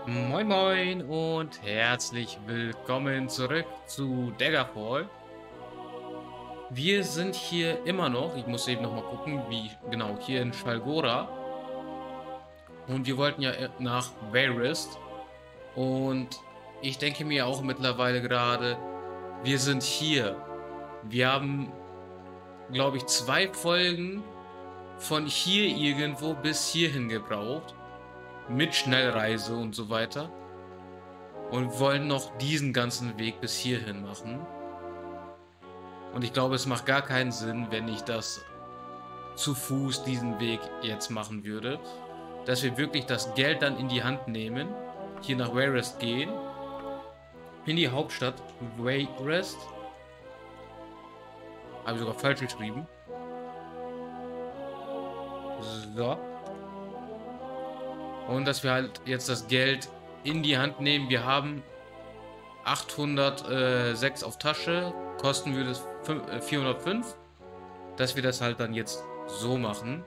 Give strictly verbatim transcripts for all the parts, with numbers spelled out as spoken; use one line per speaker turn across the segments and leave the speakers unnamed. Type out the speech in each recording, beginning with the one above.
Moin Moin und herzlich willkommen zurück zu Daggerfall. Wir sind hier immer noch, ich muss eben noch mal gucken, wie genau, hier in Shalgora. Und wir wollten ja äh, nach Wayrest. Und ich denke mir auch mittlerweile gerade, wir sind hier. Wir haben, glaube ich, zwei Folgen von hier irgendwo bis hierhin gebraucht. Mit Schnellreise und so weiter. Und wollen noch diesen ganzen Weg bis hierhin machen. Und ich glaube, es macht gar keinen Sinn, wenn ich das zu Fuß diesen Weg jetzt machen würde. Dass wir wirklich das Geld dann in die Hand nehmen, hier nach Wayrest gehen, in die Hauptstadt Wayrest. Habe ich sogar falsch geschrieben. So. Und dass wir halt jetzt das Geld in die Hand nehmen. Wir haben achthundertsechs auf Tasche, kosten würde es vierhundertfünf. Dass wir das halt dann jetzt so machen.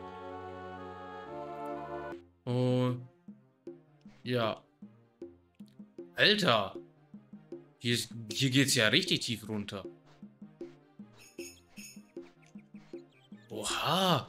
Und ja. Alter. Hier, ist, hier geht's ja richtig tief runter. Oha.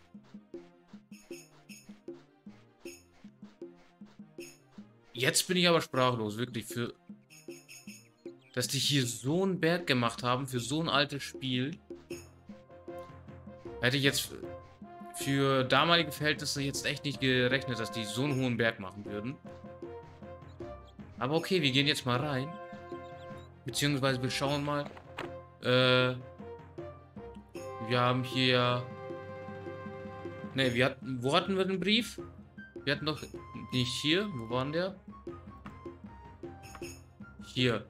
Jetzt bin ich aber sprachlos, wirklich, für dass die hier so einen Berg gemacht haben für so ein altes Spiel. Hätte ich jetzt für damalige Verhältnisse jetzt echt nicht gerechnet, dass die so einen hohen Berg machen würden. Aber okay, wir gehen jetzt mal rein. Beziehungsweise wir schauen mal. Äh, wir haben hier... Ne, wir hatten... Wo hatten wir den Brief? Wir hatten doch nicht hier. Wo war denn der? Hier.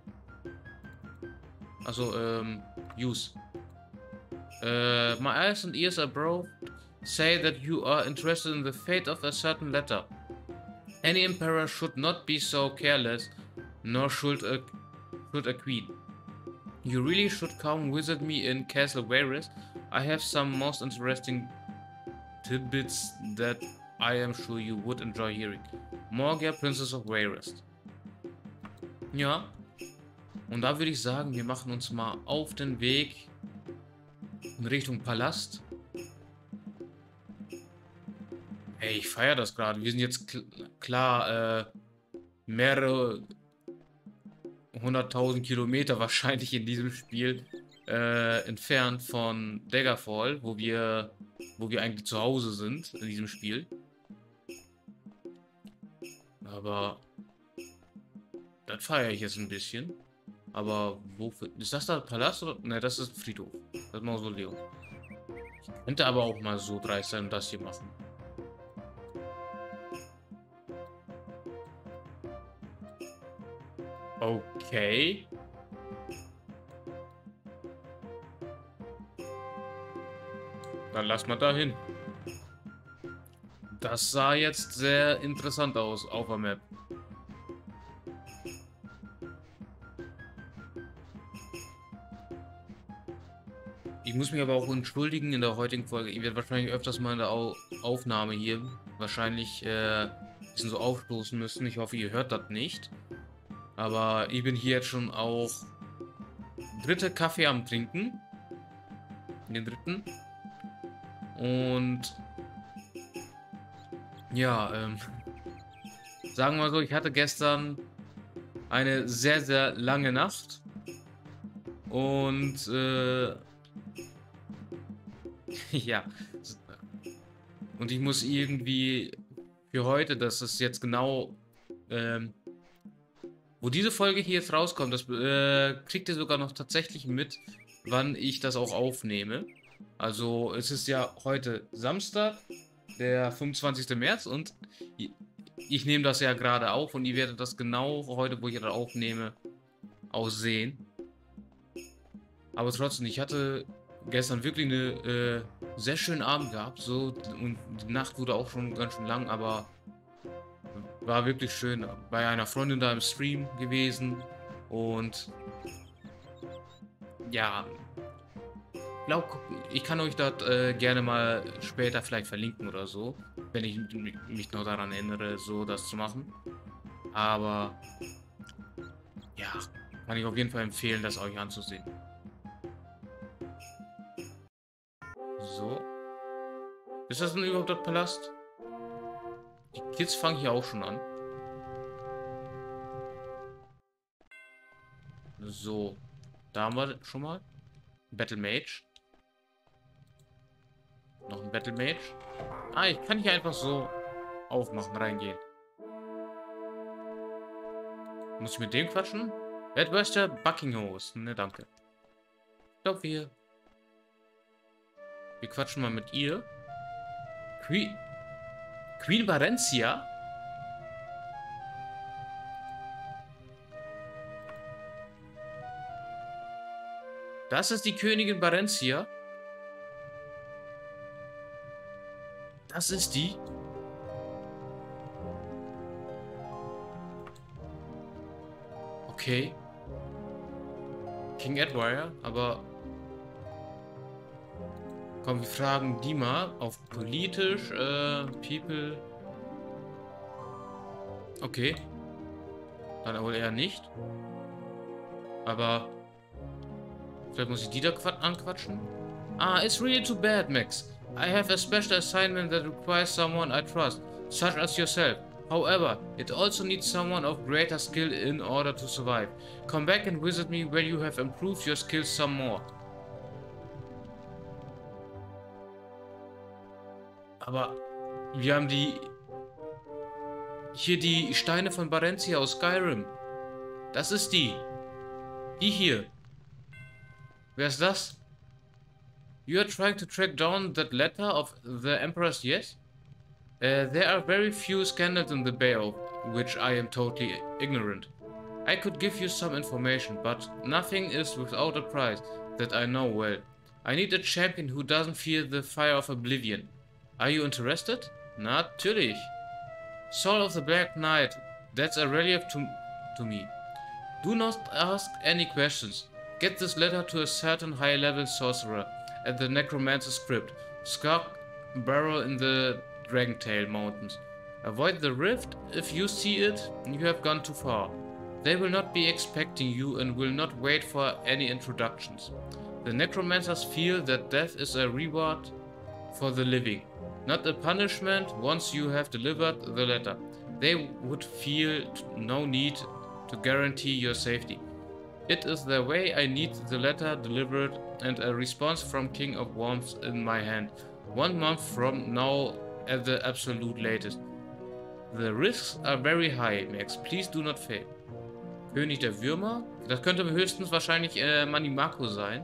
Also, ähm, use. Uh, my eyes and ears are broke. Say that you are interested in the fate of a certain letter. Any emperor should not be so careless, nor should a, should a queen. You really should come visit me in Castle Wayrest. I have some most interesting tidbits that I am sure you would enjoy hearing. Morgia, Princess of Wayrest. Ja. Und da würde ich sagen, wir machen uns mal auf den Weg in Richtung Palast. Ey, ich feiere das gerade. Wir sind jetzt kl klar äh, mehrere hunderttausend Kilometer wahrscheinlich in diesem Spiel äh, entfernt von Daggerfall, wo wir, wo wir eigentlich zu Hause sind in diesem Spiel. Aber das feiere ich jetzt ein bisschen. Aber wofür? Ist das da Palast oder? Ne, das ist Friedhof. Das Mausoleum. Ich könnte aber auch mal so dreist sein und das hier machen. Okay. Dann lass mal da hin. Das sah jetzt sehr interessant aus auf der Map. Ich muss mich aber auch entschuldigen in der heutigen Folge. Ich werde wahrscheinlich öfters mal in der Au Aufnahme hier wahrscheinlich äh, ein bisschen so aufstoßen müssen. Ich hoffe, ihr hört das nicht. Aber ich bin hier jetzt schon auch dritte Kaffee am Trinken. Den dritten. Und ja, ähm, sagen wir mal so, ich hatte gestern eine sehr, sehr lange Nacht. Und äh, ja. Und ich muss irgendwie für heute, dass es jetzt genau, ähm, wo diese Folge hier jetzt rauskommt, das äh, kriegt ihr sogar noch tatsächlich mit, wann ich das auch aufnehme. Also es ist ja heute Samstag, der fünfundzwanzigste März und ich, ich nehme das ja gerade auf und ihr werdet das genau heute, wo ich das aufnehme, auch sehen. Aber trotzdem, ich hatte gestern wirklich eine äh, sehr schönen Abend gehabt, so, und die Nacht wurde auch schon ganz schön lang, aber war wirklich schön. Bei einer Freundin da im Stream gewesen und ja, glaub, ich kann euch das äh, gerne mal später vielleicht verlinken oder so, wenn ich mich noch daran erinnere, so das zu machen. Aber ja, kann ich auf jeden Fall empfehlen, das euch anzusehen. So. Ist das denn überhaupt der Palast? Die Kids fangen hier auch schon an. So. Da haben wir schon mal. Battle Mage. Noch ein Battle Mage. Ah, ich kann hier einfach so aufmachen, reingehen. Muss ich mit dem quatschen? Wer ist der Buckingham? Ne, danke. Ich glaube, wir... Wir quatschen mal mit ihr. Queen... Queen Barentia? Das ist die Königin Barentia. Das ist die. Okay. King Edward, aber... Komm, wir fragen die mal auf politisch, äh, People. Okay. Dann wohl eher nicht. Aber... Vielleicht muss ich die da anquatschen. Ah, it's really too bad, Max. I have a special assignment that requires someone I trust, such as yourself. However, it also needs someone of greater skill in order to survive. Come back and visit me when you have improved your skills some more. Aber wir haben die... Hier die Steine von Barentia aus Skyrim. Das ist die. Die hier. Wer ist das? You are trying to track down that letter of the Emperor's, yes? Uh, there are very few scandals in the Bay of which I am totally ignorant. I could give you some information, but nothing is without a price that I know well. I need a champion who doesn't fear the fire of oblivion. Are you interested? Natürlich. Soul of the Black Knight, that's a relief to, to me. Do not ask any questions. Get this letter to a certain high-level sorcerer at the Necromancer's Crypt, Skog Barrow in the Dragentail Mountains. Avoid the rift. If you see it, you have gone too far. They will not be expecting you and will not wait for any introductions. The Necromancers feel that death is a reward for the living, not a punishment once you have delivered the letter. They would feel no need to guarantee your safety. It is the way I need the letter delivered and a response from King of Worms in my hand. One month from now at the absolute latest. The risks are very high, Max. Please do not fail. König der Würmer? Das könnte höchstens wahrscheinlich äh, Manimako sein.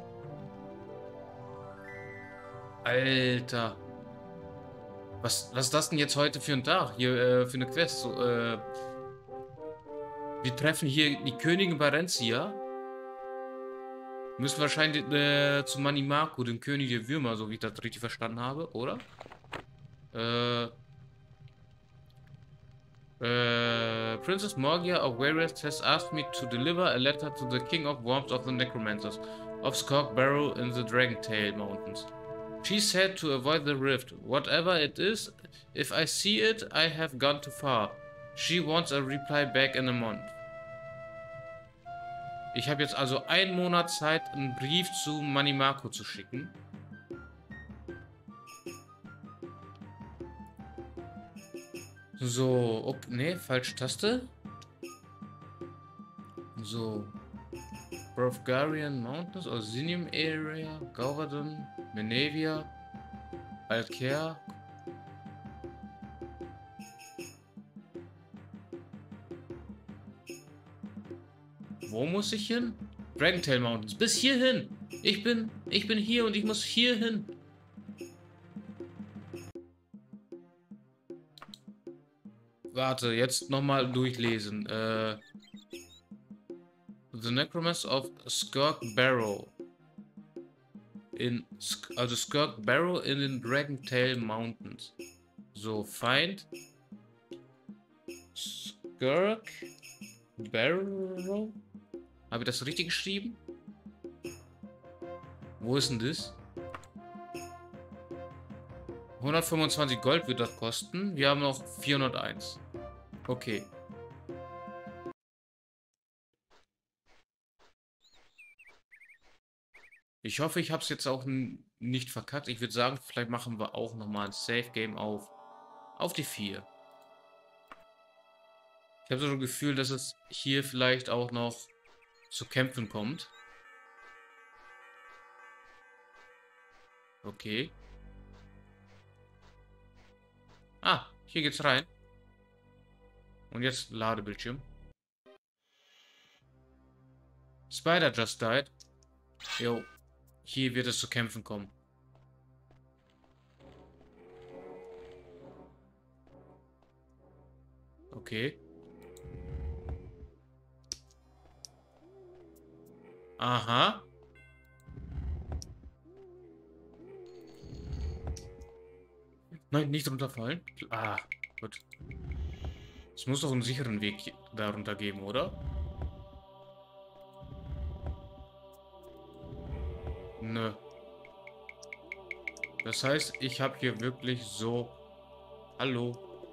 Alter. Was, was ist das denn jetzt heute für ein Tag? Hier äh, für eine Quest. So, äh, wir treffen hier die Königin Barentia. Müssen wahrscheinlich äh, zu Manimako, dem König der Würmer, so wie ich das richtig verstanden habe, oder? Äh, äh, Princess Morgia of Warriors has asked me to deliver a letter to the King of Worms of the Necromancers of Skog Barrow in the Dragentail Mountains. She said to avoid the rift. Whatever it is, if I see it, I have gone too far. She wants a reply back in a month. Ich habe jetzt also einen Monat Zeit, einen Brief zu Manimako zu schicken. So, okay, ne, falsche Taste. So. Brofgarian Mountains, Orsinium Area, Gauvaden, Menevia, Alker. Wo muss ich hin? Dragentail Mountains. Bis hierhin. Ich bin, ich bin hier und ich muss hier hin. Warte, jetzt nochmal durchlesen. Äh, The Necromancer of Skog Barrow. In, also Skog Barrow in den Dragentail Mountains. So, Feind. Skog Barrow. Habe ich das richtig geschrieben? Wo ist denn das? hundertfünfundzwanzig Gold wird das kosten. Wir haben noch vierhunderteins. Okay. Ich hoffe, ich habe es jetzt auch nicht verkackt. Ich würde sagen, vielleicht machen wir auch nochmal ein Safe-Game auf, auf die vier. Ich habe so ein Gefühl, dass es hier vielleicht auch noch zu Kämpfen kommt. Okay. Ah, hier geht's rein. Und jetzt Ladebildschirm. Spider just died. Jo. Hier wird es zu Kämpfen kommen. Okay. Aha. Nein, nicht runterfallen. Ah, gut. Es muss doch einen sicheren Weg darunter geben, oder? Nö. Das heißt, ich habe hier wirklich so... Hallo.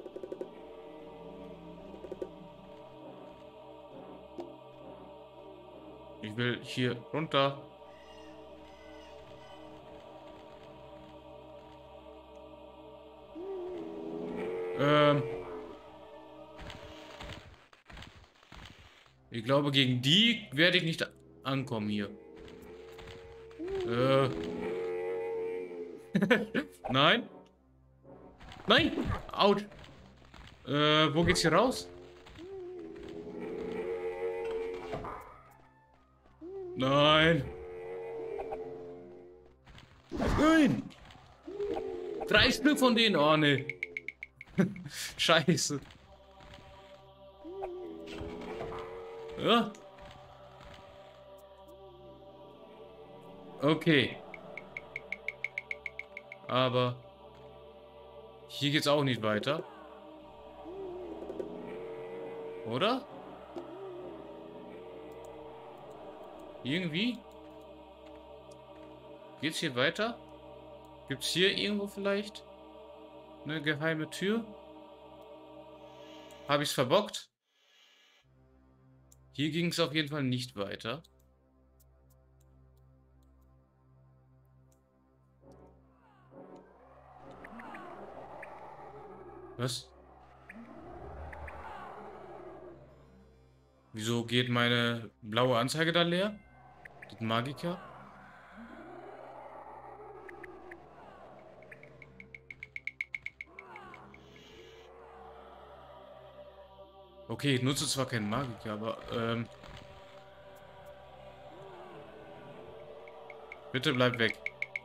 Ich will hier runter. Ähm... Ich glaube, gegen die werde ich nicht ankommen hier. Äh. Nein. Nein. Autsch. Äh, wo geht's hier raus? Nein. Nein. Drei Stück von denen. Oh, ne. Scheiße. Ja. Okay. Aber hier geht's auch nicht weiter. Oder? Irgendwie? Geht's hier weiter? Gibt's hier irgendwo vielleicht eine geheime Tür? Habe ich's verbockt? Hier ging es auf jeden Fall nicht weiter. Was? Wieso geht meine blaue Anzeige da leer? Das Magiker? Okay, ich nutze zwar keinen Magiker, aber ähm... bitte bleib weg.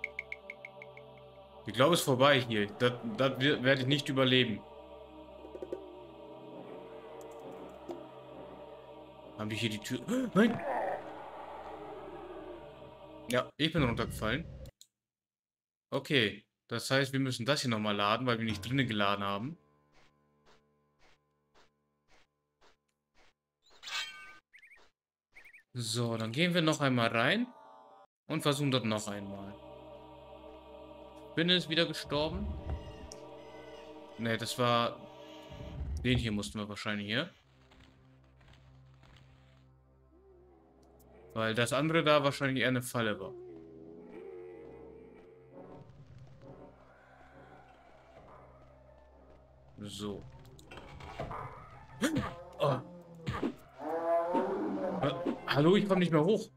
Ich glaube, es ist vorbei hier. Das, das werde ich nicht überleben. Haben die hier die Tür... Nein! Ja, ich bin runtergefallen. Okay. Das heißt, wir müssen das hier nochmal laden, weil wir nicht drinnen geladen haben. So, dann gehen wir noch einmal rein. Und versuchen das noch einmal. Bin ist wieder gestorben. Ne, das war... Den hier mussten wir wahrscheinlich hier. Weil das andere da wahrscheinlich eher eine Falle war. So. Oh. Hallo, ich komme nicht mehr hoch.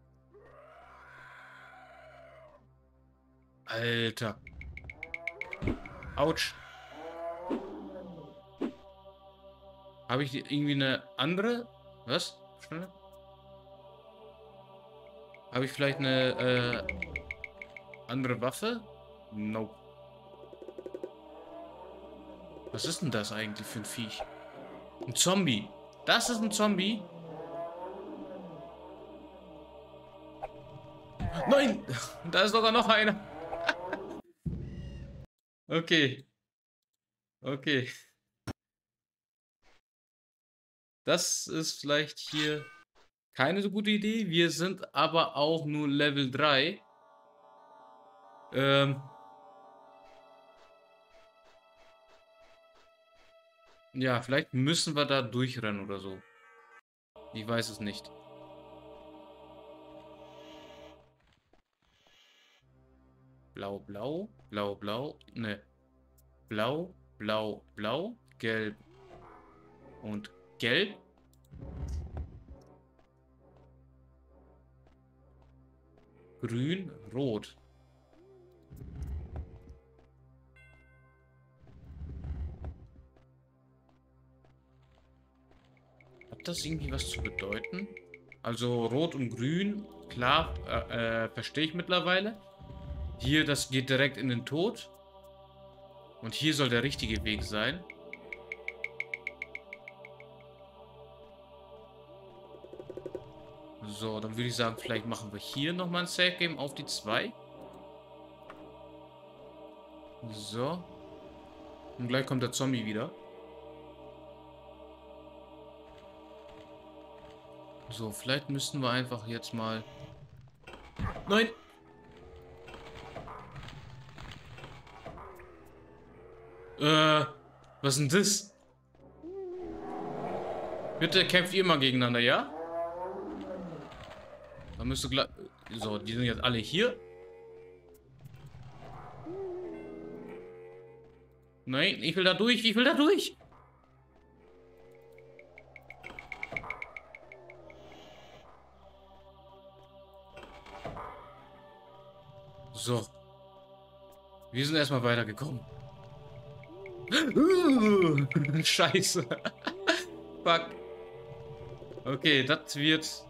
Alter. Autsch. Habe ich irgendwie eine andere? Was? Schnell. Habe ich vielleicht eine äh, andere Waffe? Nope. Was ist denn das eigentlich für ein Viech? Ein Zombie. Das ist ein Zombie. Nein! Da ist sogar noch einer. Okay. Okay. Das ist vielleicht hier keine so gute Idee. Wir sind aber auch nur Level drei. Ähm. Ja, vielleicht müssen wir da durchrennen oder so. Ich weiß es nicht. Blau, blau, blau, blau, ne. Blau, blau, blau, gelb und gelb. Grün, rot. Hat das irgendwie was zu bedeuten? Also rot und grün, klar, äh, äh, verstehe ich mittlerweile. Hier, das geht direkt in den Tod. Und hier soll der richtige Weg sein. So, dann würde ich sagen, vielleicht machen wir hier nochmal ein Save Game auf die zwei. So. Und gleich kommt der Zombie wieder. So, vielleicht müssten wir einfach jetzt mal... Nein! Äh, was ist denn das? Bitte kämpft ihr mal gegeneinander, ja? Dann müsste gleich... So, die sind jetzt alle hier. Nein, ich will da durch, ich will da durch. So. Wir sind erstmal weitergekommen. Scheiße. Fuck. Okay, das wird...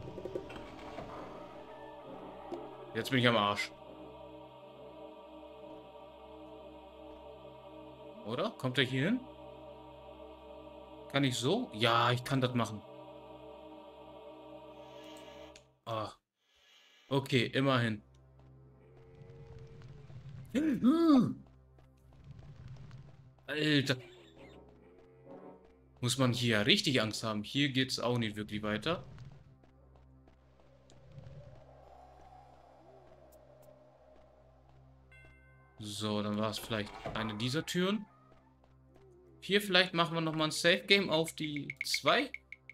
Jetzt bin ich am Arsch. Oder? Kommt er hier hin? Kann ich so? Ja, ich kann das machen. Ah. Okay, immerhin. Alter. Muss man hier ja richtig Angst haben. Hier geht es auch nicht wirklich weiter. So, dann war es vielleicht eine dieser Türen. Hier vielleicht machen wir nochmal ein Safe Game auf die zwei.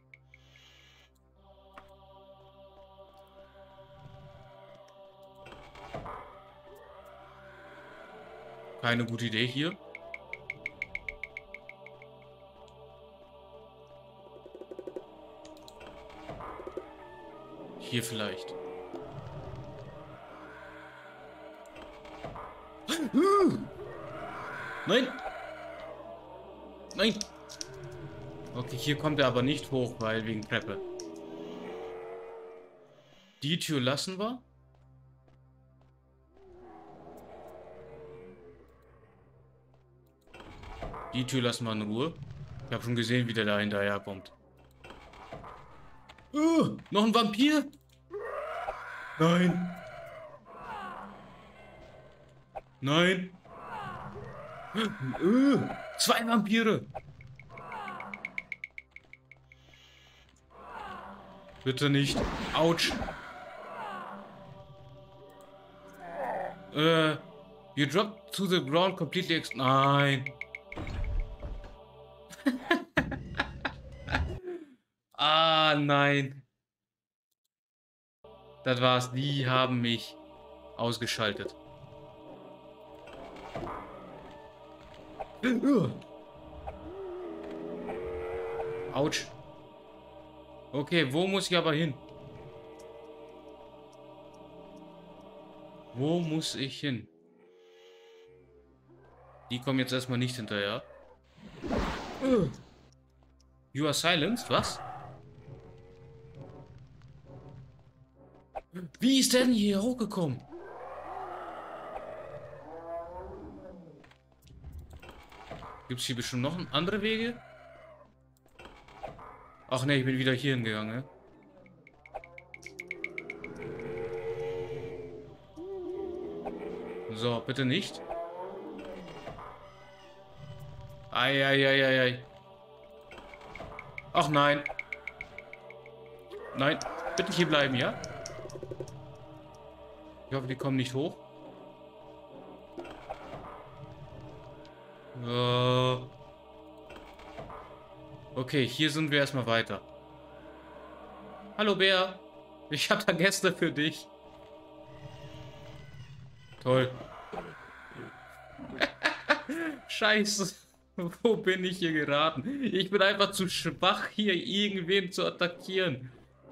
Keine gute Idee hier. Hier vielleicht. Nein! Nein! Okay, hier kommt er aber nicht hoch, weil wegen Treppe. Die Tür lassen wir. Die Tür lassen wir in Ruhe. Ich habe schon gesehen, wie der da hinterher kommt. Uh, noch ein Vampir? Nein. Nein. Uh, zwei Vampire. Bitte nicht. Autsch. Äh, you dropped to the ground completely ex... Nein. Ah, nein. Das war's. Die haben mich ausgeschaltet. Autsch. Okay, wo muss ich aber hin? Wo muss ich hin? Die kommen jetzt erstmal nicht hinterher. You are silenced? Was? Wie ist der denn hier hochgekommen? Gibt es hier bestimmt noch andere Wege? Ach ne, ich bin wieder hier hingegangen. So, bitte nicht. Eieieiei. Ach nein. Nein, bitte hier bleiben, ja? Ich hoffe, die kommen nicht hoch. Uh, okay, hier sind wir erstmal weiter. Hallo Bär, ich habe da Gäste für dich. Toll. Scheiße. Wo bin ich hier geraten? Ich bin einfach zu schwach, hier irgendwen zu attackieren.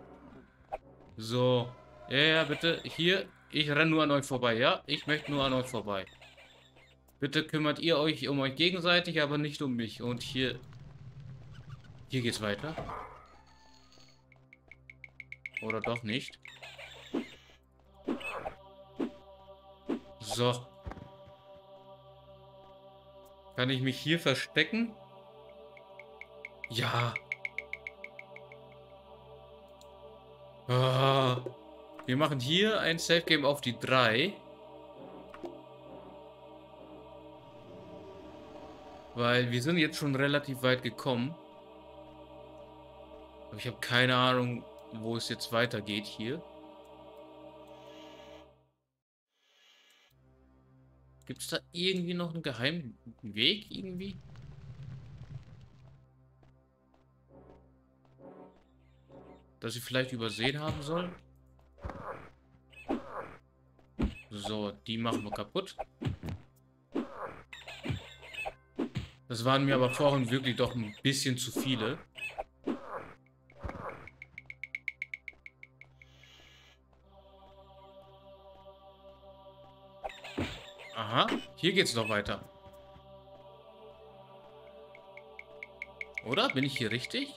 So. Ja, ja, bitte. Hier. Ich renne nur an euch vorbei, ja? Ich möchte nur an euch vorbei. Bitte kümmert ihr euch um euch gegenseitig, aber nicht um mich. Und hier... Hier geht's weiter. Oder doch nicht. So. Kann ich mich hier verstecken? Ja. Ah. Wir machen hier ein Safe Game auf die drei. Weil wir sind jetzt schon relativ weit gekommen. Aber ich habe keine Ahnung, wo es jetzt weitergeht hier. Gibt es da irgendwie noch einen geheimen Weg irgendwie? Dass ich vielleicht übersehen haben soll? So, die machen wir kaputt. Das waren mir aber vorhin wirklich doch ein bisschen zu viele. Aha, hier geht's noch weiter. Oder? Bin ich hier richtig?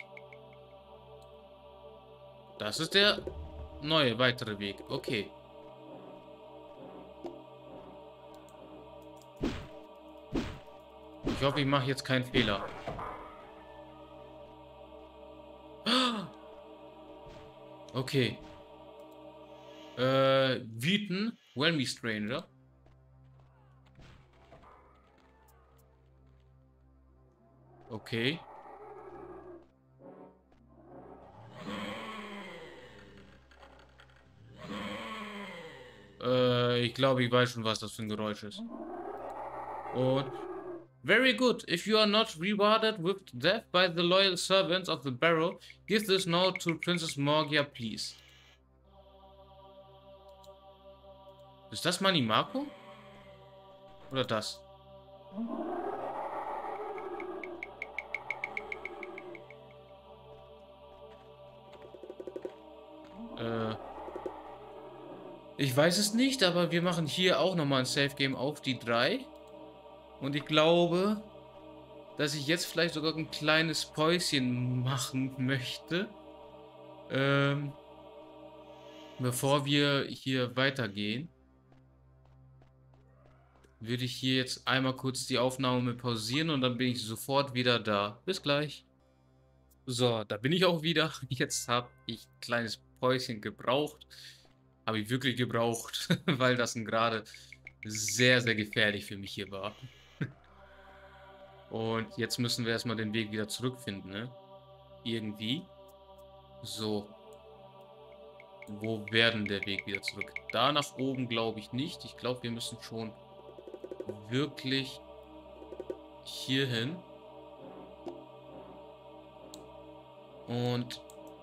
Das ist der neue, weitere Weg. Okay. Ich hoffe, ich mache jetzt keinen Fehler. Okay. Äh, Wheaton, Whelmy Stranger. Okay. Äh, ich glaube, ich weiß schon, was das für ein Geräusch ist. Und... Very good. If you are not rewarded with death by the loyal servants of the Barrow, give this note to Princess Morgia, please. Ist das Mani Marco? Oder das? Äh... Ich weiß es nicht, aber wir machen hier auch nochmal ein Safe Game auf die drei. Und ich glaube, dass ich jetzt vielleicht sogar ein kleines Päuschen machen möchte. Ähm, bevor wir hier weitergehen, würde ich hier jetzt einmal kurz die Aufnahme pausieren und dann bin ich sofort wieder da. Bis gleich. So, da bin ich auch wieder. Jetzt habe ich ein kleines Päuschen gebraucht. Habe ich wirklich gebraucht, weil das gerade sehr, sehr gefährlich für mich hier war. Und jetzt müssen wir erstmal den Weg wieder zurückfinden, ne? Irgendwie. So. Wo werden der Weg wieder zurück? Da nach oben glaube ich nicht. Ich glaube, wir müssen schon wirklich hier hin. Und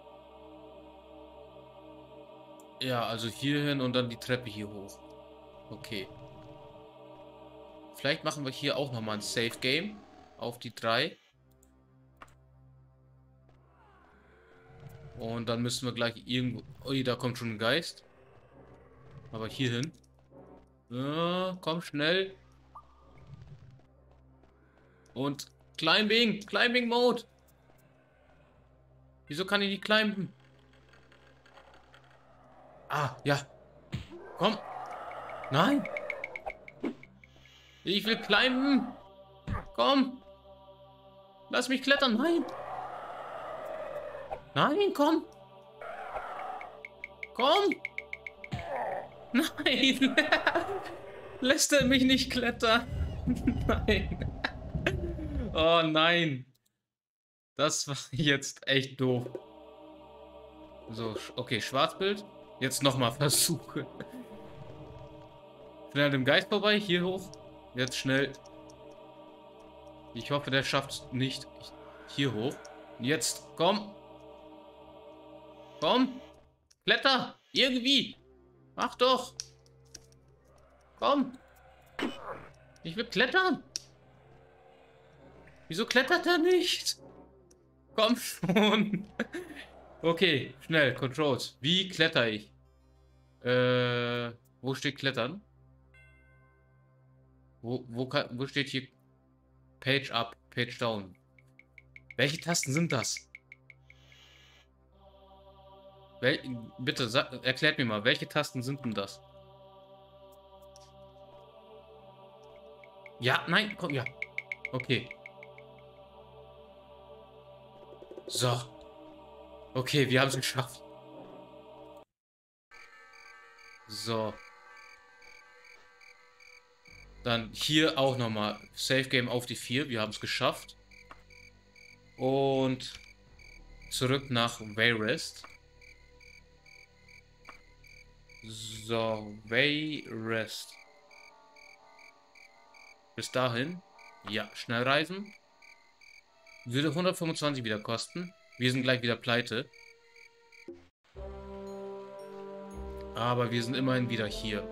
ja, also hier hin und dann die Treppe hier hoch. Okay. Vielleicht machen wir hier auch nochmal ein Safe Game auf die drei. Und dann müssen wir gleich irgendwo... Ui, da kommt schon ein Geist. Aber hier hin. Ja, komm schnell. Und Climbing. Climbing Mode. Wieso kann ich nicht climben? Ah, ja. Komm. Nein. Ich will climben. Komm. Lass mich klettern. Nein. Nein, komm. Komm. Nein. Lässt er mich nicht klettern? Nein. Oh nein. Das war jetzt echt doof. So, okay, Schwarzbild. Jetzt nochmal versuchen. Schnell an dem Geist vorbei. Hier hoch. Jetzt schnell. Ich hoffe, der schafft es nicht. Hier hoch. Jetzt, komm. Komm. Kletter. Irgendwie. Mach doch. Komm. Ich will klettern. Wieso klettert er nicht? Komm schon. Okay, schnell. Controls. Wie kletter ich? Äh, wo steht Klettern? Wo, wo, kann, wo steht hier Page Up, Page Down? Welche Tasten sind das? Wel bitte, sag, erklärt mir mal, welche Tasten sind denn das? Ja, nein, komm, ja. Okay. So. Okay, wir haben es geschafft. So. Dann hier auch nochmal Safe Game auf die vier. Wir haben es geschafft. Und zurück nach Wayrest. So, Wayrest. Bis dahin. Ja, schnell reisen. Würde hundertfünfundzwanzig wieder kosten. Wir sind gleich wieder pleite. Aber wir sind immerhin wieder hier.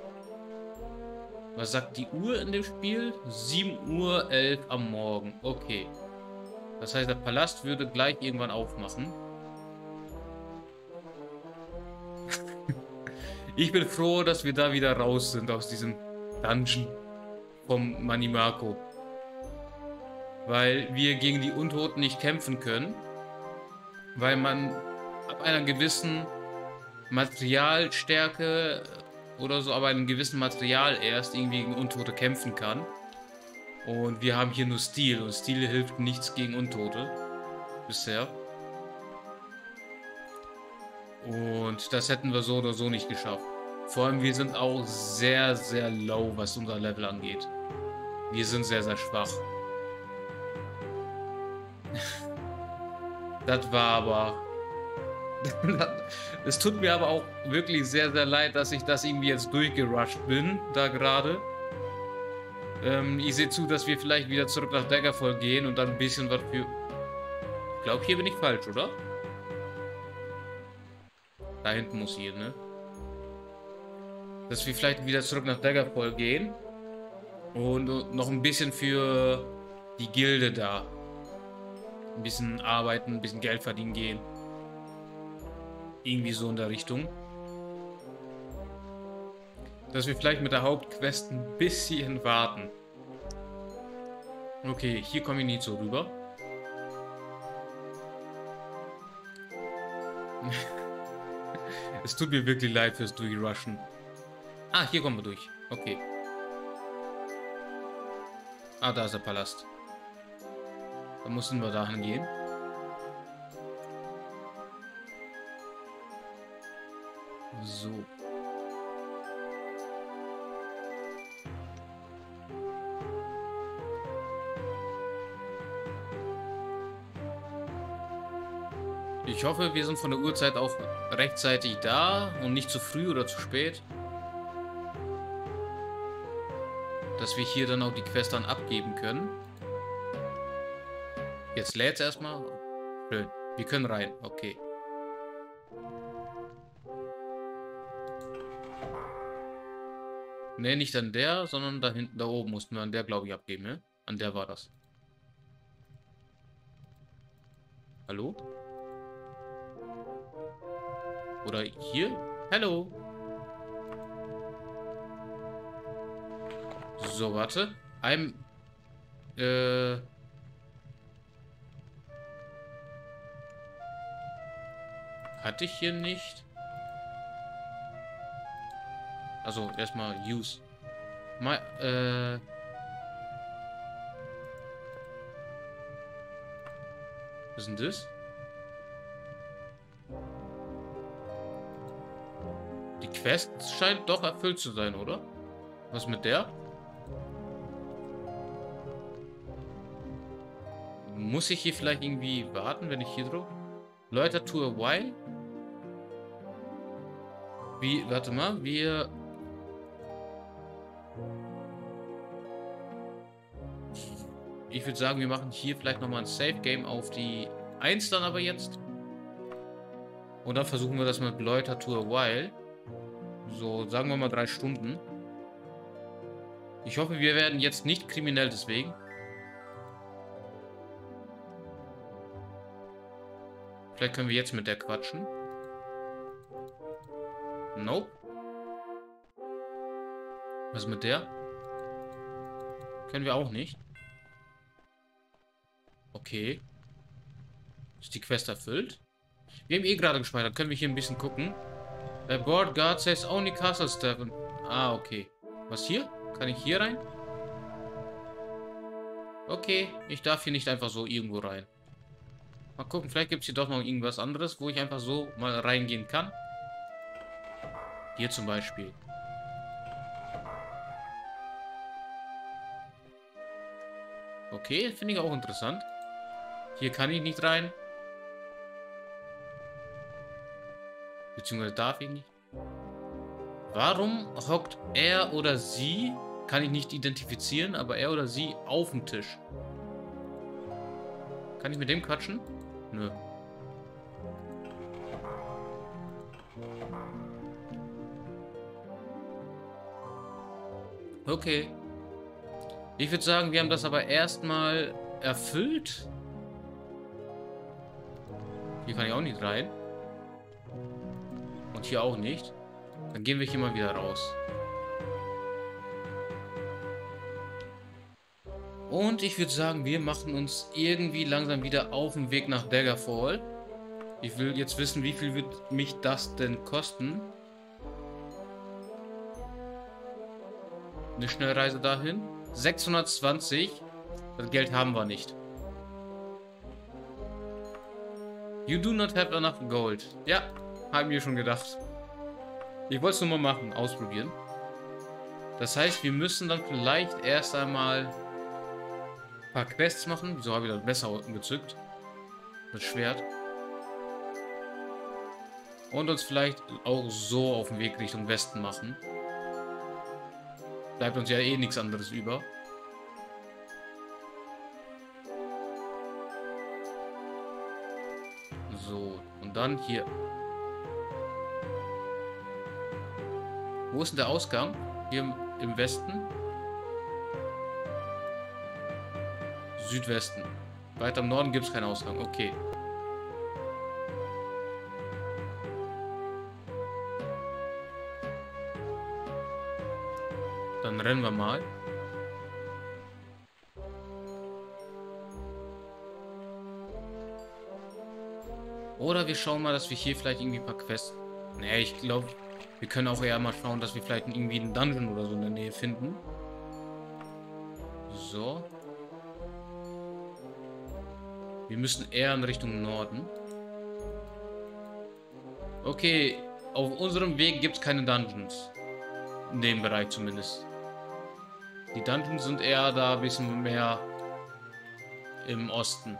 Was sagt die Uhr in dem Spiel? sieben Uhr elf am Morgen. Okay. Das heißt, der Palast würde gleich irgendwann aufmachen. Ich bin froh, dass wir da wieder raus sind aus diesem Dungeon vom Manimako. Weil wir gegen die Untoten nicht kämpfen können. Weil man ab einer gewissen Materialstärke oder so, aber einem gewissen Material erst irgendwie gegen Untote kämpfen kann. Und wir haben hier nur Stil und Stil hilft nichts gegen Untote. Bisher. Und das hätten wir so oder so nicht geschafft. Vor allem, wir sind auch sehr, sehr low, was unser Level angeht. Wir sind sehr, sehr schwach. Das war aber... Es tut mir aber auch wirklich sehr, sehr leid, dass ich das irgendwie jetzt durchgerusht bin, da gerade. Ähm, ich sehe zu, dass wir vielleicht wieder zurück nach Daggerfall gehen und dann ein bisschen was für... Ich glaube, hier bin ich falsch, oder? Da hinten muss hier, ne? Dass wir vielleicht wieder zurück nach Daggerfall gehen. Und noch ein bisschen für die Gilde da. Ein bisschen arbeiten, ein bisschen Geld verdienen gehen. Irgendwie so in der Richtung. Dass wir vielleicht mit der Hauptquest ein bisschen warten. Okay, hier komme ich nicht so rüber. Es tut mir wirklich leid fürs Durchrushen. Ah, hier kommen wir durch. Okay. Ah, da ist der Palast. Da mussten wir dahin gehen. So. Ich hoffe, wir sind von der Uhrzeit auch rechtzeitig da und nicht zu früh oder zu spät. Dass wir hier dann auch die Quest dann abgeben können. Jetzt lädt es erstmal. Schön. Wir können rein. Okay. Ne, nicht an der, sondern da hinten, da oben mussten wir an der, glaube ich, abgeben, ne? An der war das. Hallo? Oder hier? Hallo? So, warte. I'm... Äh... Hatte ich hier nicht? Also, erstmal use. Mal, äh... Was ist denn das? Die Quest scheint doch erfüllt zu sein, oder? Was mit der? Muss ich hier vielleicht irgendwie warten, wenn ich hier drücke? Leute, to a while? Wie, warte mal, wir... Ich würde sagen, wir machen hier vielleicht nochmal ein Safe Game auf die eins dann aber jetzt. Und dann versuchen wir das mit Leute to a while. So, sagen wir mal drei Stunden. Ich hoffe, wir werden jetzt nicht kriminell deswegen. Vielleicht können wir jetzt mit der quatschen. Nope. Was mit der? Können wir auch nicht. Okay. Ist die Quest erfüllt? Wir haben eh gerade gespeichert. Können wir hier ein bisschen gucken? A board guard says only castle stuff. Ah, okay. Was hier? Kann ich hier rein? Okay. Ich darf hier nicht einfach so irgendwo rein. Mal gucken. Vielleicht gibt es hier doch noch irgendwas anderes, wo ich einfach so mal reingehen kann. Hier zum Beispiel. Okay, finde ich auch interessant. Hier kann ich nicht rein. Beziehungsweise darf ich nicht. Warum hockt er oder sie, kann ich nicht identifizieren, aber er oder sie auf dem Tisch? Kann ich mit dem quatschen? Nö. Okay. Ich würde sagen, wir haben das aber erstmal erfüllt. Hier kann ich auch nicht rein. Und hier auch nicht. Dann gehen wir hier mal wieder raus. Und ich würde sagen, wir machen uns irgendwie langsam wieder auf den Weg nach Daggerfall. Ich will jetzt wissen, wie viel wird mich das denn kosten? Eine Schnellreise dahin. sechshundertzwanzig. Das Geld haben wir nicht. You do not have enough gold. Ja, haben wir schon gedacht. Ich wollte es nur mal machen, ausprobieren. Das heißt, wir müssen dann vielleicht erst einmal ein paar Quests machen. Wieso habe ich das Messer gezückt? Das Schwert. Und uns vielleicht auch so auf den Weg Richtung Westen machen. Bleibt uns ja eh nichts anderes über. So, und dann hier. Wo ist denn der Ausgang? Hier im, im Westen. Südwesten. Weiter im Norden gibt es keinen Ausgang. Okay. Dann rennen wir mal. Oder wir schauen mal, dass wir hier vielleicht irgendwie ein paar Quests... Nee, ich glaube, wir können auch eher mal schauen, dass wir vielleicht irgendwie einen Dungeon oder so in der Nähe finden. So. Wir müssen eher in Richtung Norden. Okay, auf unserem Weg gibt es keine Dungeons. In dem Bereich zumindest. Die Dungeons sind eher da ein bisschen mehr im Osten.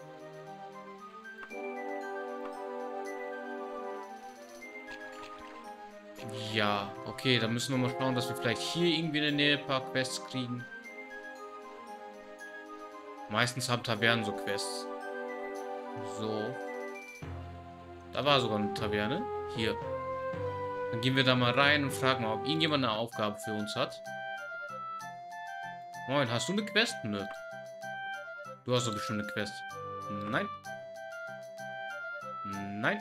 Ja, okay, dann müssen wir mal schauen, dass wir vielleicht hier irgendwie in der Nähe ein paar Quests kriegen. Meistens haben Tavernen so Quests. So. Da war sogar eine Taverne. Hier. Dann gehen wir da mal rein und fragen mal, ob irgendjemand eine Aufgabe für uns hat. Moin, hast du eine Quest? Nö. Du hast doch bestimmt eine Quest. Nein. Nein.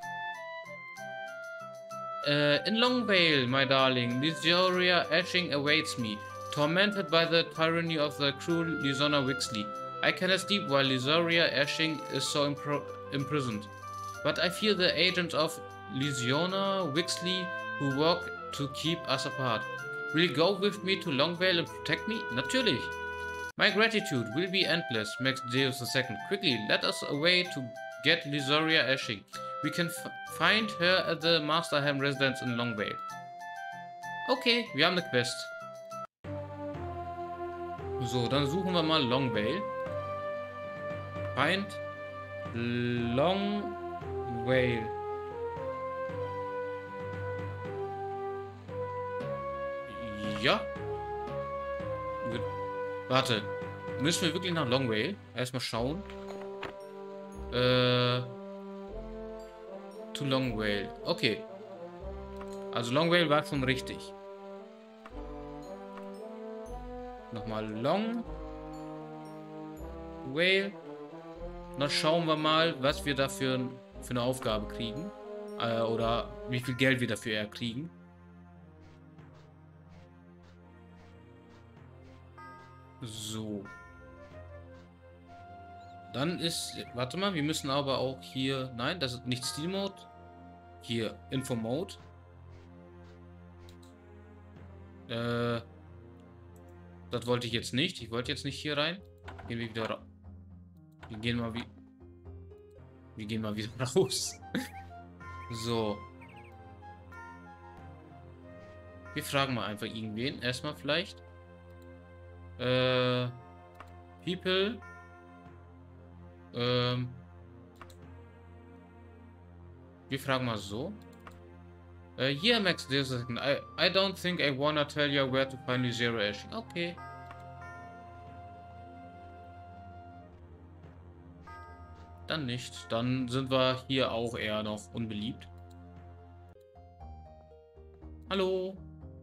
Uh, in Longvale, my darling, Lysoria Ashing awaits me, tormented by the tyranny of the cruel Lysona Wixley. I cannot sleep while Lysoria Ashing is so impr imprisoned. But I fear the agents of Lysona Wixley who work to keep us apart. Will you go with me to Longvale and protect me? Natürlich. My gratitude will be endless, Max Deus the Second. Quickly, let us away to get Lysoria Ashing. We can f find her at the Masterham residence in Longvale. Okay, wir haben eine Quest. So, dann suchen wir mal Longvale. Find Longvale. Ja. Gut. Warte. Müssen wir wirklich nach Longvale? Erstmal schauen. Äh... To Longvale. Okay. Also Longvale war schon richtig. Nochmal Long. Whale. Dann schauen wir mal, was wir dafür für eine Aufgabe kriegen. Äh, oder wie viel Geld wir dafür kriegen. So. Dann ist... Warte mal, wir müssen aber auch hier... Nein, das ist nicht Steal Mode. Hier, Info Mode. Äh... Das wollte ich jetzt nicht. Ich wollte jetzt nicht hier rein. Gehen wir wieder raus. Wir gehen mal wie... Wir gehen mal wieder raus. So. Wir fragen mal einfach irgendwen. Erstmal vielleicht. Äh... People... Ähm, wir fragen mal so. Uh, yeah, Max, there's a second. I, I don't think I wanna tell you where to find the Zero Ashing. Okay. Dann nicht. Dann sind wir hier auch eher noch unbeliebt. Hallo.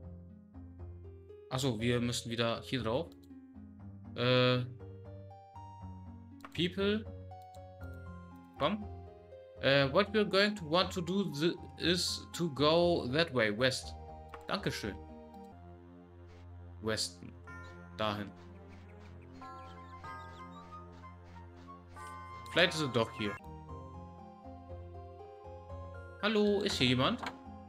Achso, wir müssen wieder hier drauf. Äh... People... Komm. Uh, what we're going to want to do is to go that way, west. Dankeschön. Westen. Dahin. Vielleicht ist es doch hier. Hallo, ist hier jemand?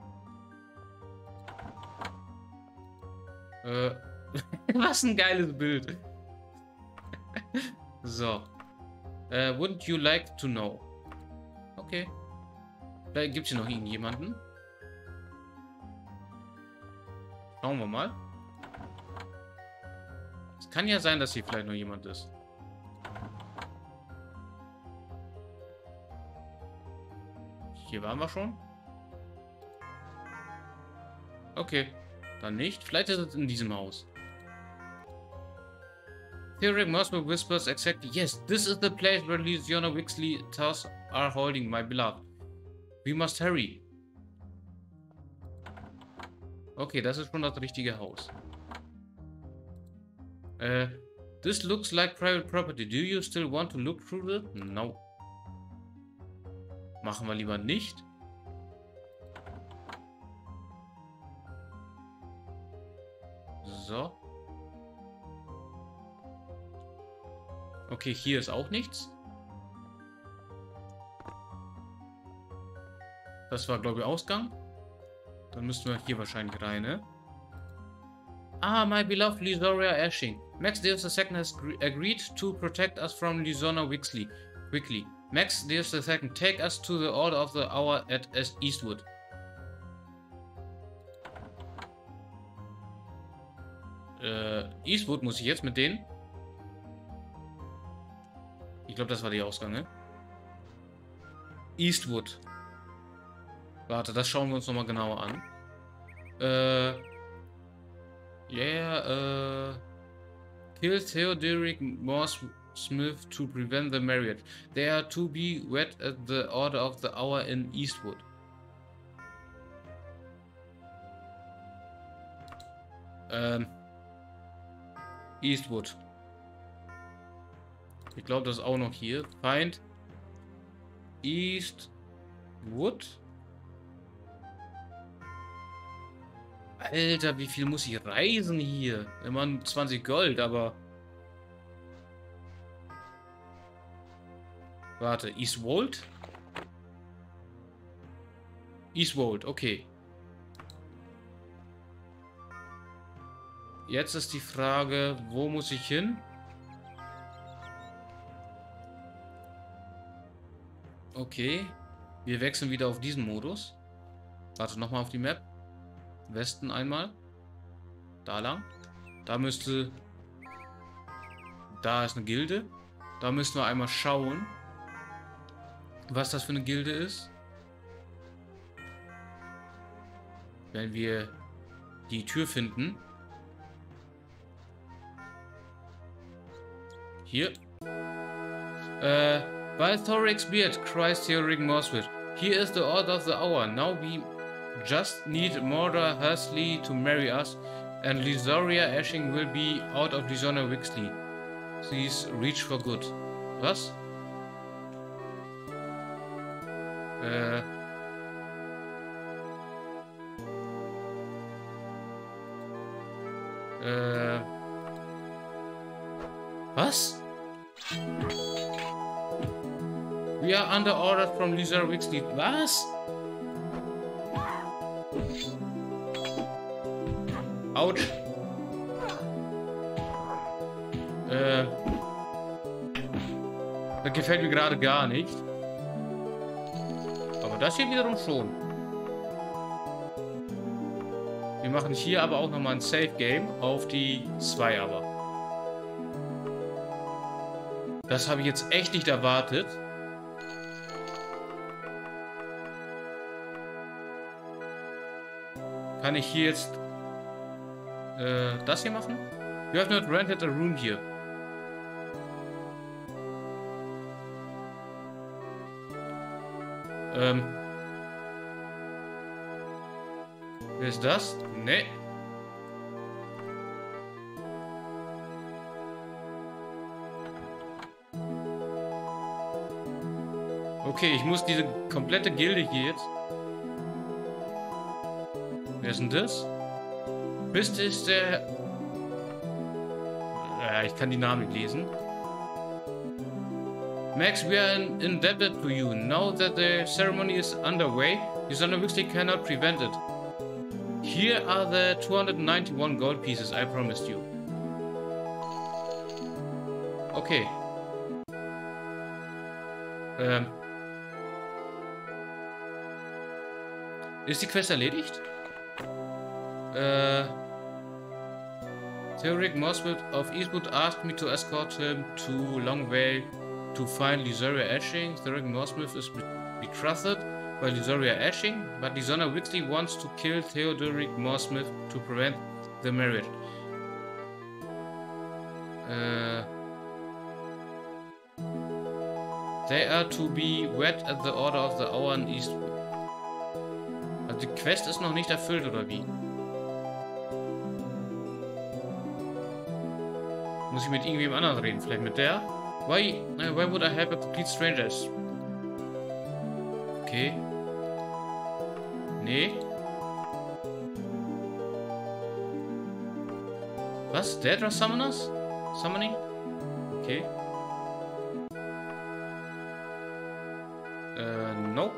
Äh, was ein geiles Bild. So. Uh, wouldn't you like to know? Okay. Da gibt es hier noch irgendjemanden. Schauen wir mal. Es kann ja sein, dass hier vielleicht noch jemand ist. Hier waren wir schon. Okay. Dann nicht. Vielleicht ist es in diesem Haus. Theoric Mosmer whispers exactly. Yes, this is the place where Lysiona Wixley tasks are holding, my beloved. We must hurry. Okay, das ist schon das richtige Haus. Uh, this looks like private property. Do you still want to look through it? No. Machen wir lieber nicht. So. Okay, hier ist auch nichts. Das war, glaube ich, Ausgang. Dann müssten wir hier wahrscheinlich rein, ne? Ah, my beloved Lysoria Ashing. Max Deus the Second has agreed to protect us from Lysona Wixley. Quickly. Max Deus the Second, take us to the Order of the Hour at Eastwood. Äh, Eastwood muss ich jetzt mit denen? Ich glaube, das war der Ausgang, ne? Eastwood. Warte, das schauen wir uns nochmal genauer an. Äh. Yeah, äh. Kill Theodoric Morse Smith to prevent the marriage. They are to be wed at the Order of the Hour in Eastwood. Ähm. Eastwood. Ich glaube, das ist auch noch hier. Feind. Eastwood. Alter, wie viel muss ich reisen hier? Immer zwanzig Gold, aber... Warte, Eastwold? Eastwold, okay. Jetzt ist die Frage, wo muss ich hin? Okay. Wir wechseln wieder auf diesen Modus. Warte, nochmal auf die Map. Westen einmal. Da lang. Da müsste... Da ist eine Gilde. Da müssen wir einmal schauen, was das für eine Gilde ist. Wenn wir die Tür finden. Hier. Äh, by Thoric's beard, cries Theoric Morswit. Here is the order of the hour. Now we just need Mordor Hursley to marry us. And Lysoria Ashing will be out of Lysoria Wixley. Please reach for good. Was? Äh. Äh. Was? We are under orders from Lysoria Wixley. Was? Autsch. Äh. Das gefällt mir gerade gar nicht. Aber das hier wiederum schon. Wir machen hier aber auch nochmal ein Safe Game auf die zwei aber. Das habe ich jetzt echt nicht erwartet. Kann ich hier jetzt äh, das hier machen? You have not rented a room here. Ähm. Wer ist das? Nee. Okay, ich muss diese komplette Gilde hier jetzt. Wer ist denn das? Bist ist der... Ja, ich kann die Namen nicht lesen. Max, we are in, indebted to you. Now that the ceremony is underway, Lysoria Wixley cannot prevent it. Here are the two hundred ninety-one gold pieces I promised you. Okay. Ähm. Ist die Quest erledigt? Äh. Theodoric Mosswood of Eastwood asked me to escort him to Longvale to find Lysoria Ashing. Theodoric Mosswood is betrothed by Lysoria Ashing, but Lysoria Wixley wants to kill Theodoric Mossmith to prevent the marriage. Uh, they are to be wed at the order of the hour in Eastwood. Also die Quest ist noch nicht erfüllt, oder wie? Muss ich mit irgendwem anderen reden? Vielleicht mit der? Why, uh, why would I help a complete stranger? Okay. Nee. Was? Daedra Summoners? Summoning? Okay. Äh, nope.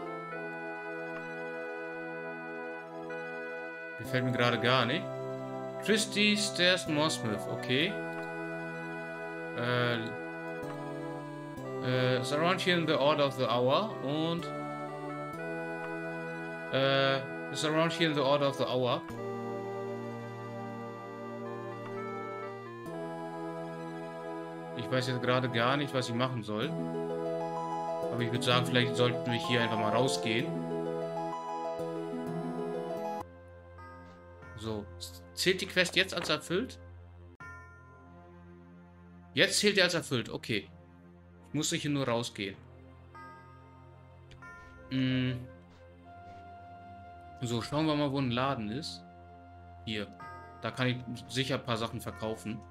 Gefällt mir gerade gar nicht. Christy Stairs Mossmith, okay. Äh, äh, surround here in the order of the hour und äh, surround here in the order of the hour. Ich weiß jetzt gerade gar nicht, was ich machen soll. Aber ich würde sagen, vielleicht sollten wir hier einfach mal rausgehen. So, zählt die Quest jetzt als erfüllt? Jetzt zählt die als erfüllt, okay. Ich muss hier nur rausgehen. Hm. So, schauen wir mal, wo ein Laden ist. Hier. Da kann ich sicher ein paar Sachen verkaufen.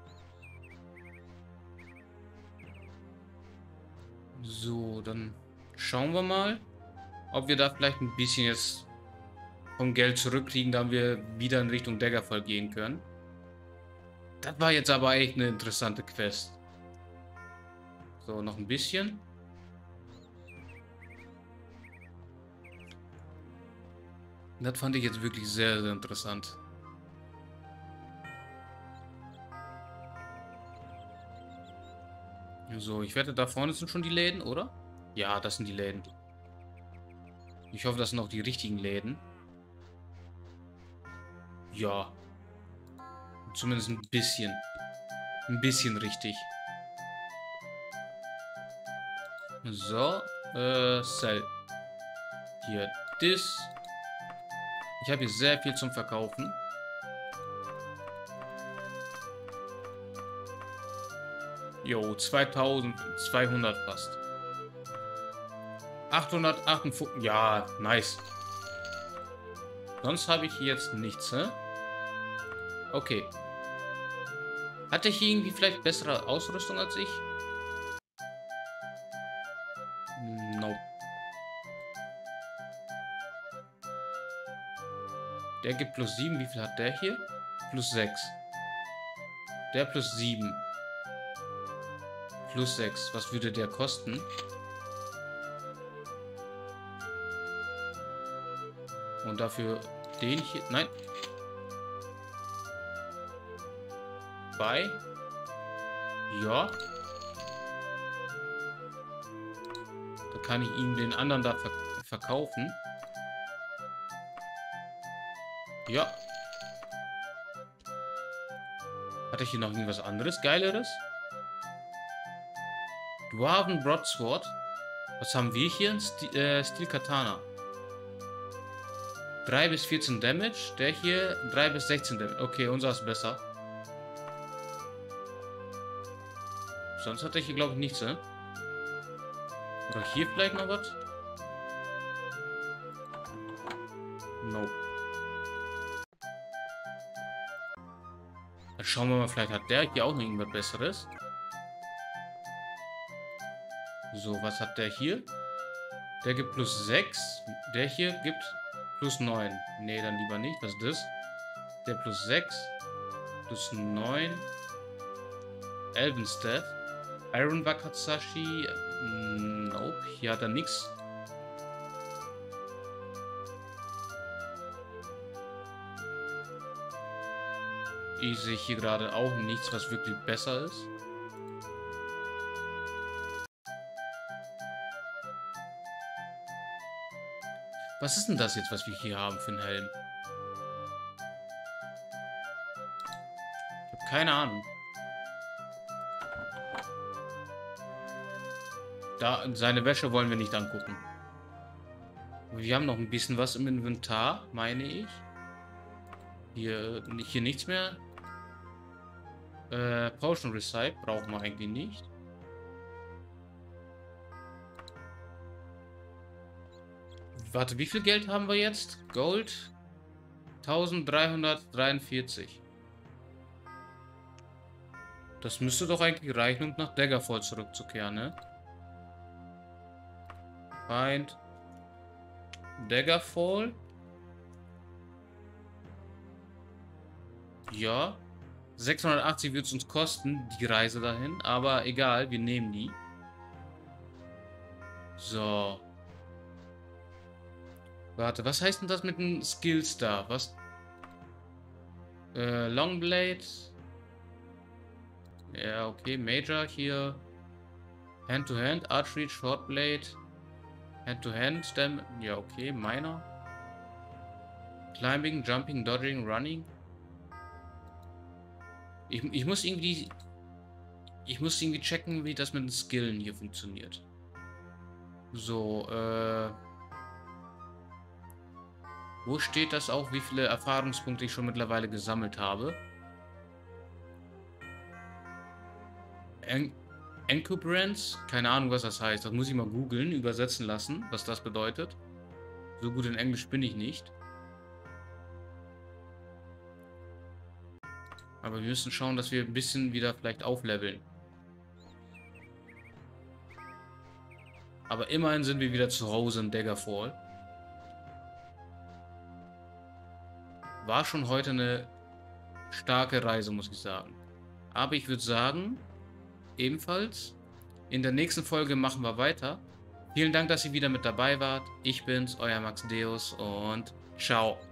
So, dann schauen wir mal, ob wir da vielleicht ein bisschen jetzt vom Geld zurückkriegen, da wir wieder in Richtung Daggerfall gehen können. Das war jetzt aber echt eine interessante Quest. So, noch ein bisschen. Das fand ich jetzt wirklich sehr, sehr interessant. So, ich wette, da vorne sind schon die Läden, oder? Ja, das sind die Läden. Ich hoffe, das sind auch die richtigen Läden. Ja. Zumindest ein bisschen. Ein bisschen richtig. So, äh, Sell. Hier, das. Ich habe hier sehr viel zum Verkaufen. Jo, zweitausendzweihundert fast. achthundertachtundfünfzig. Ja, nice. Sonst habe ich hier jetzt nichts, ne? Okay. Hatte ich irgendwie vielleicht bessere Ausrüstung als ich? Nope. Der gibt plus sieben. Wie viel hat der hier? Plus sechs. Der plus sieben. Plus sechs. Was würde der kosten? Und dafür den hier... Nein. Bei. Ja. Da kann ich ihm den anderen da ver verkaufen. Ja. Hatte ich hier noch irgendwas anderes, Geileres? Dwarven Broadsword. Was haben wir hier? St äh, Steel Katana. drei bis vierzehn Damage. Der hier drei bis sechzehn Damage. Okay, unser ist besser. Sonst hatte ich hier, glaube ich, nichts, ne? Oder hier vielleicht noch was? Nope. Dann schauen wir mal, vielleicht hat der hier auch noch irgendwas Besseres. So, was hat der hier? Der gibt plus sechs. Der hier gibt plus neun. Ne, dann lieber nicht. Was ist das? Der plus sechs. Plus neun. Elvenstaff. Iron Wakatsushi. Nope. Hier hat er nichts. Ich sehe hier gerade auch nichts, was wirklich besser ist. Was ist denn das jetzt, was wir hier haben für einen Helm? Ich habe keine Ahnung. Da, seine Wäsche wollen wir nicht angucken. Wir haben noch ein bisschen was im Inventar, meine ich. Hier, hier nichts mehr. Äh, Potion Recite brauchen wir eigentlich nicht. Warte, wie viel Geld haben wir jetzt? Gold eintausenddreihundertdreiundvierzig. Das müsste doch eigentlich reichen, um nach Daggerfall zurückzukehren, ne? Find Daggerfall. Ja. sechshundertachtzig wird es uns kosten, die Reise dahin. Aber egal, wir nehmen die. So. Warte, was heißt denn das mit dem Skillstar? Was? Äh, Longblade. Ja, okay. Major hier. Hand-to-Hand, Archery, Shortblade. Hand-to-Hand, Stem. Ja, okay. Minor. Climbing, Jumping, Dodging, Running. Ich, ich muss irgendwie... Ich muss irgendwie checken, wie das mit den Skillen hier funktioniert. So, äh... wo steht das auch, wie viele Erfahrungspunkte ich schon mittlerweile gesammelt habe? En Encumbrance? Keine Ahnung, was das heißt. Das muss ich mal googeln, übersetzen lassen, was das bedeutet. So gut in Englisch bin ich nicht. Aber wir müssen schauen, dass wir ein bisschen wieder vielleicht aufleveln. Aber immerhin sind wir wieder zu Hause in Daggerfall. War schon heute eine starke Reise, muss ich sagen. Aber ich würde sagen, ebenfalls, in der nächsten Folge machen wir weiter. Vielen Dank, dass ihr wieder mit dabei wart. Ich bin's, euer Max Deus und ciao.